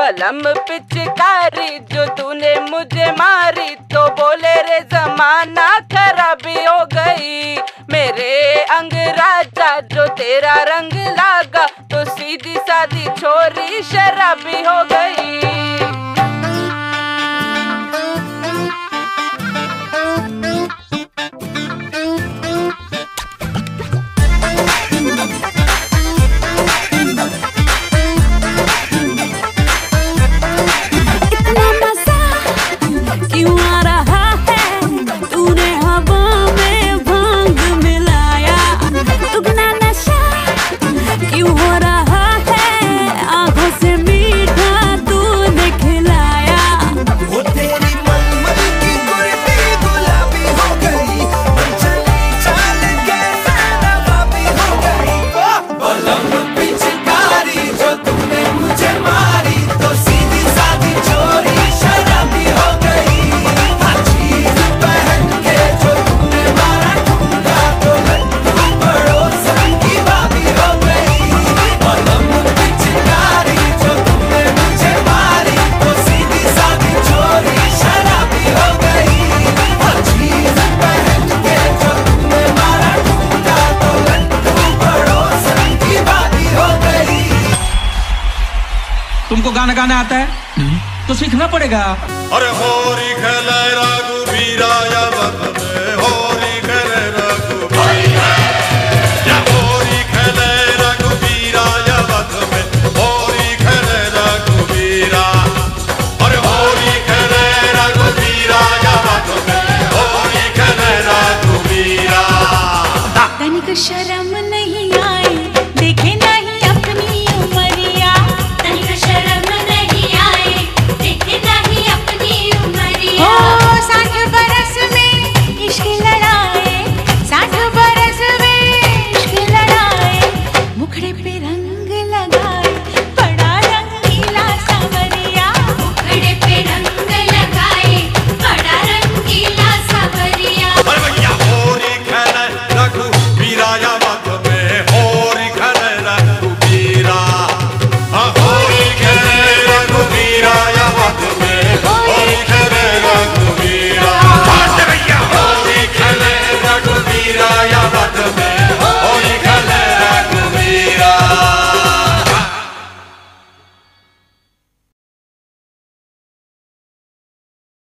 बलम पिचकारी जो तूने मुझे मारी, तो बोले रे जमाना खराबी हो गई। मेरे अंगराजा जो तेरा रंग लागा, तो सीधी सादी छोरी शराबी हो गई। तुमको गाना गाना आता है? तो सीखना पड़ेगा। अरे होरी खेले रघुवीरा या वत में, होरी खेले रघुवीरा या होरी खेले रघुवीरा या वत में, होरी खेले रघुवीरा। अरे होरी खेले रघुवीरा या वत में, होरी खेले रघुवीरा। तनिक शर्म नहीं आ